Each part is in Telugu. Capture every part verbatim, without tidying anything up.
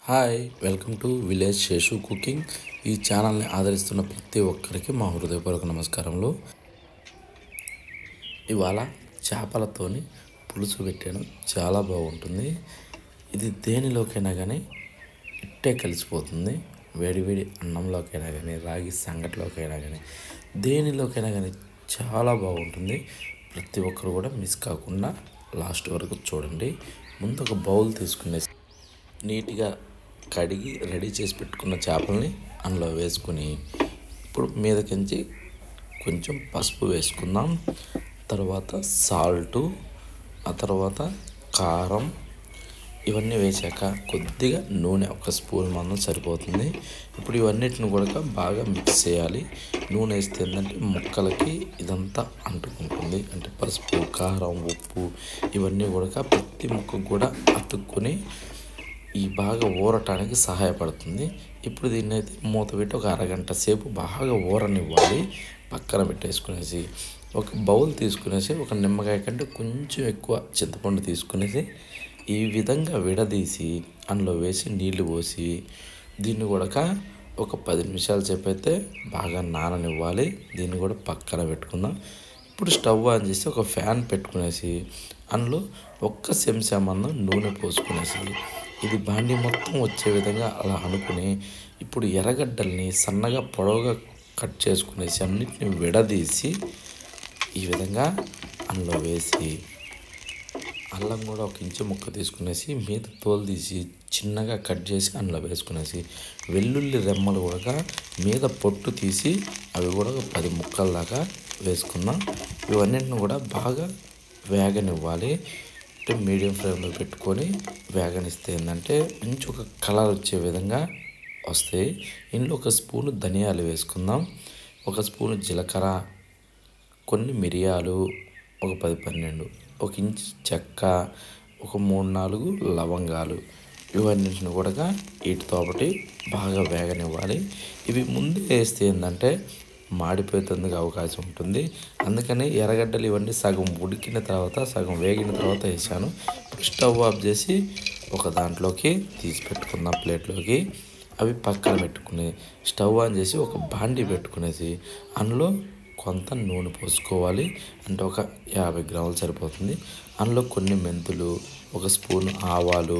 Hi welcome to village Seshu cooking. ఈ ఛానల్ని ఆదరిస్తున్న ప్రతి ఒక్కరికి మా హృదయపూర్వక నమస్కారములు. ఇవాళ చేపలతోని పులుసు పెట్టాను, చాలా బాగుంటుంది. ఇది దేనిలోకైనా కానీ ఇట్టే కలిసిపోతుంది. వేడివేడి అన్నంలోకైనా కానీ, రాగి సంగటిలోకైనా కానీ, దేనిలోకైనా కానీ చాలా బాగుంటుంది. ప్రతి ఒక్కరు కూడా మిస్ కాకుండా లాస్ట్ వరకు చూడండి. ముందు ఒక బౌల్ తీసుకునేసి నీట్గా కడిగి రెడీ చేసి పెట్టుకున్న చేపల్ని అందులో వేసుకుని ఇప్పుడు మీదకించి కొంచెం పసుపు వేసుకుందాం. తర్వాత సాల్టు, ఆ తర్వాత కారం, ఇవన్నీ వేసాక కొద్దిగా నూనె ఒక స్పూన్ మందం సరిపోతుంది. ఇప్పుడు ఇవన్నిటిని కూడా బాగా మిక్స్ చేయాలి. నూనె వేస్తే ఏంటంటే ముక్కలకి ఇదంతా అంటుకుంటుంది. అంటే పసుపు, కారం, ఉప్పు ఇవన్నీ కూడా ప్రతి ముక్కకు కూడా అతుక్కుని ఈ బాగా ఊరటానికి సహాయపడుతుంది. ఇప్పుడు దీన్ని అయితే మూత పెట్టి ఒక అరగంట సేపు బాగా ఊరనివ్వాలి. పక్కన పెట్టేసుకునేసి ఒక బౌల్ తీసుకునేసి ఒక నిమ్మకాయ కంటే కొంచెం ఎక్కువ చింతపండు తీసుకునేసి ఈ విధంగా విడదీసి అందులో వేసి నీళ్లు పోసి దీన్ని కూడా ఒక పది నిమిషాల సేపు అయితే బాగా నాననివ్వాలి. దీన్ని కూడా పక్కన పెట్టుకుందాం. ఇప్పుడు స్టవ్ ఆన్ చేసి ఒక ఫ్యాన్ పెట్టుకునేసి అందులో ఒక్క చెంచా మందం నూనె పోసుకునేసి ఇది బాండి మొత్తం వచ్చే విధంగా అలా అనుకుని ఇప్పుడు ఎర్రగడ్డల్ని సన్నగా పొడవుగా కట్ చేసుకునేసి అన్నిటిని విడదీసి ఈ విధంగా అందులో వేసి అల్లం కూడా ఒక ఇంచు ముక్క తీసుకునేసి మీద తోలు తీసి చిన్నగా కట్ చేసి అందులో వేసుకునేసి వెల్లుల్లి రెమ్మలు కూడా మీద పొట్టు తీసి అవి కూడా ఒక పది ముక్కల దాకా వేసుకుందాం. ఇవన్నింటిని కూడా బాగా వేగనివ్వాలి. అంటే మీడియం ఫ్లేమ్లో పెట్టుకొని వేగనిస్తే ఏంటంటే మంచి ఒక కలర్ వచ్చే విధంగా వస్తాయి. ఇందులో ఒక స్పూను ధనియాలు వేసుకుందాం, ఒక స్పూను జీలకర్ర, కొన్ని మిరియాలు, ఒక పది పన్నెండు, ఒక ఇంచు చెక్క, ఒక మూడు నాలుగు లవంగాలు, ఇవన్నింటిని కూడా వీటితో ఒకటి బాగా వేగనివ్వాలి. ఇవి ముందు వేస్తే ఏంటంటే మాడిపోయేందుకు అవకాశం ఉంటుంది. అందుకని ఎర్రగడ్డలు ఇవన్నీ సగం ఉడికిన తర్వాత సగం వేగిన తర్వాత వేసాను. స్టవ్ ఆఫ్ చేసి ఒక దాంట్లోకి తీసి పెట్టుకుందాం ప్లేట్లోకి. అవి పక్కన పెట్టుకుని స్టవ్ ఆన్ చేసి ఒక బాండి పెట్టుకునేసి అందులో కొంత నూనె పోసుకోవాలి. అంటే ఒక యాభై గ్రాములు సరిపోతుంది. అందులో కొన్ని మెంతులు, ఒక స్పూన్ ఆవాలు,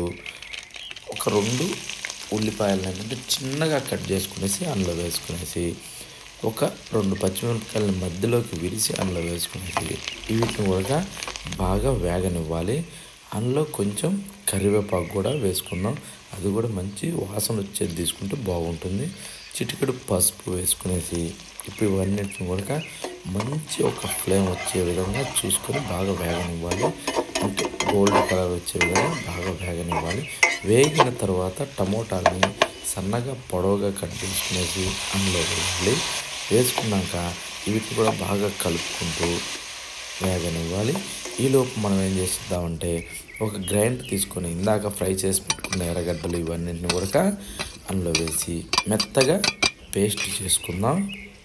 ఒక రెండు ఉల్లిపాయలు ఏంటంటే చిన్నగా కట్ చేసుకునేసి అందులో వేసుకునేసి ఒక రెండు పచ్చిమిరపకాయలని మధ్యలోకి విరిచి అందులో వేసుకునేసి వీటిని కూడా బాగా వేగనివ్వాలి. అందులో కొంచెం కరివేపాకు కూడా వేసుకుందాం. అది కూడా మంచి వాసన వచ్చేది తీసుకుంటే బాగుంటుంది. చిటికెడు పసుపు వేసుకునేసి ఇప్పుడు ఇవన్నిటిని కూడా మంచి ఒక ఫ్లేమ్ వచ్చే విధంగా చూసుకొని బాగా వేగనివ్వాలి. అంటే గోల్డ్ కలర్ వచ్చే విధంగా బాగా వేగనివ్వాలి. వేగిన తర్వాత టమోటాలని సన్నగా పొడవుగా కట్ చేసుకునేసి అందులో వేయాలి. వేసుకున్నాక వీటిని కూడా బాగా కలుపుకుంటూ వేగనివ్వాలి. ఈలోపు మనం ఏం చేద్దామంటే ఒక గ్రైండర్ తీసుకొని ఇందాక ఫ్రై చేసి పెట్టుకున్న ఎర్రగడ్డలు ఇవన్నింటిని కూడా అందులో వేసి మెత్తగా పేస్ట్ చేసుకుందాం.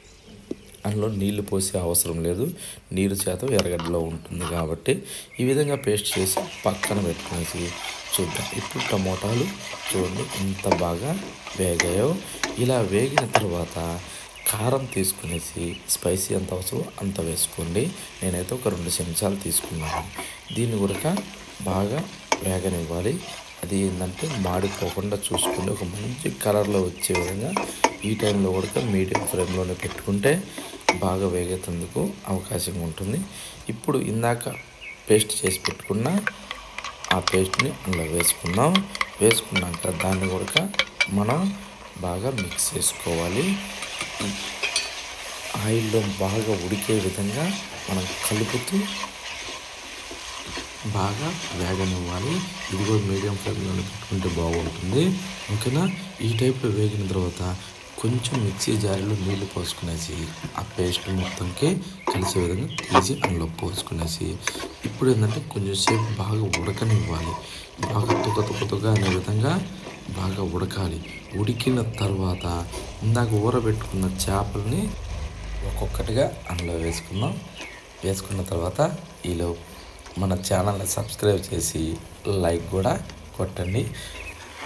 అందులో నీళ్లు పోసే అవసరం లేదు, నీరు శాతం ఎర్రగడ్డలో ఉంటుంది కాబట్టి ఈ విధంగా పేస్ట్ చేసి పక్కన పెట్టుకునేసి చూద్దాం. ఇప్పుడు టమోటాలు చూడండి ఎంత బాగా వేగాయో. ఇలా వేగిన తర్వాత కారం తీసుకునేసి స్పైసీ ఎంత అవసరం అంత వేసుకోండి. నేనైతే ఒక రెండు చెంచాలు తీసుకున్నాను. దీన్ని కూడా బాగా వేగనివ్వాలి. అది ఏంటంటే మాడిపోకుండా చూసుకుని ఒక మంచి కలర్లో వచ్చే విధంగా ఈ టైంలో కూడా మీడియం ఫ్లేమ్లోనే పెట్టుకుంటే బాగా వేగేందుకు అవకాశం ఉంటుంది. ఇప్పుడు ఇందాక పేస్ట్ చేసి పెట్టుకున్న ఆ పేస్ట్ని అందులో వేసుకుందాం. వేసుకున్నాక దాన్ని కూడా మనం బాగా మిక్స్ చేసుకోవాలి. ఆయిల్లో బాగా ఉడికే విధంగా మనం కలుపుతూ బాగా వేగనివ్వాలి. ఇది కూడా మీడియం ఫ్లేమ్లో పెట్టుకుంటే బాగుంటుంది. ఓకేనా? ఈ టైప్లో వేగిన తర్వాత కొంచెం మిక్సీ జారీలో నీళ్లు పోసుకునేసి ఆ పేస్ట్ మొత్తంకి కలిసే విధంగా తీసి అందులో పోసుకునేసి ఇప్పుడు ఏంటంటే కొంచెం సేపు బాగా ఉడకనివ్వాలి. బాగా తుక తుక తుక అనే విధంగా బాగా ఉడకాలి. ఉడికిన తర్వాత ఇందాక ఊరబెట్టుకున్న చేపల్ని ఒక్కొక్కటిగా అందులో వేసుకుందాం. వేసుకున్న తర్వాత ఈలో మన ఛానల్ని సబ్స్క్రైబ్ చేసి లైక్ కూడా కొట్టండి.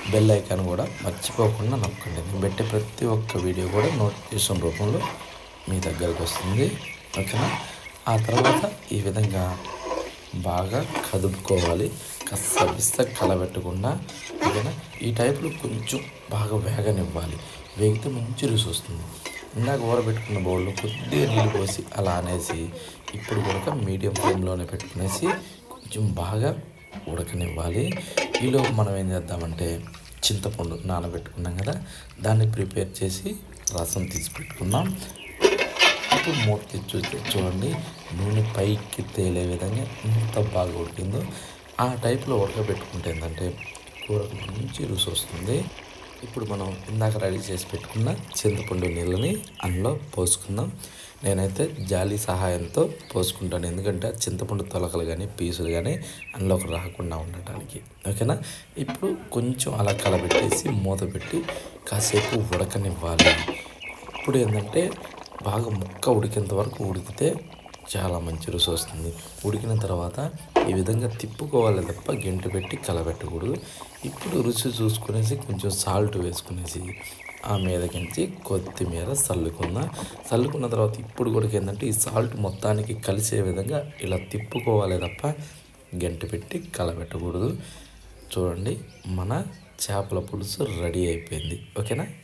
బెల్ ఐకాన్ కూడా మర్చిపోకుండా నొక్కండి. నేను పెట్టే ప్రతి ఒక్క వీడియో కూడా నోటిఫికేషన్ రూపంలో మీ దగ్గరకు వస్తుంది. ఓకేనా? ఆ తర్వాత ఈ విధంగా బాగా కదుపుకోవాలి, కస్స బిస్స కలబెట్టకుండా. ఓకేనా? ఈ టైప్లో కొంచెం బాగా వేగనివ్వాలి. వేగితే మంచి రుచి వస్తుంది. ఇందాక ఊరబెట్టుకున్న బౌల్లో కొద్దిగా నీళ్ళు పోసి అలా అనేసి ఇప్పుడు కూడా మీడియం ఫ్లేమ్లోనే పెట్టుకునేసి కొంచెం బాగా ఉడకనివ్వాలి. ఈలోపు మనం ఏం చేద్దామంటే చింతపండు నానబెట్టుకున్నాం కదా, దాన్ని ప్రిపేర్ చేసి రసం తీసి పెట్టుకుందాం. ఇప్పుడు మూత తీసి చూస్తే చూడండి, నూనె పైకి తేలే విధంగా ఎంత బాగా ఉడికిందో. ఆ టైప్లో ఉడకబెట్టుకుంటే ఏంటంటే కూరకు మంచి రుచి వస్తుంది. ఇప్పుడు మనం ఇందాక రెడీ చేసి పెట్టుకున్న చింతపండు నీళ్ళని అందులో పోసుకుందాం. నేనైతే జాలి సహాయంతో పోసుకుంటాను, ఎందుకంటే చింతపండు తొలకలు కానీ పీసులు కానీ అందులోకి రాకుండా ఉండటానికి. ఓకేనా? ఇప్పుడు కొంచెం అలా కలబెట్టేసి మూత పెట్టి కాసేపు ఉడకనివ్వాలి. ఇప్పుడు ఏంటంటే బాగా ముక్క ఉడికేంత వరకు ఉడికితే చాలా మంచి రుచి వస్తుంది. ఉడికిన తర్వాత ఈ విధంగా తిప్పుకోవాలి తప్ప గెంటు పెట్టి కలబెట్టకూడదు. ఇప్పుడు రుచి చూసుకునేసి కొంచెం సాల్ట్ వేసుకునేసి ఆ మీదకించి కొత్తిమీర చల్లుకుందాం. చల్లుకున్న తర్వాత ఇప్పుడు కూడా ఏంటంటే ఈ సాల్ట్ మొత్తానికి కలిసే విధంగా ఇలా తిప్పుకోవాలి తప్ప గెంటు పెట్టి కలబెట్టకూడదు. చూడండి, మన చేపల పులుసు రెడీ అయిపోయింది. ఓకేనా?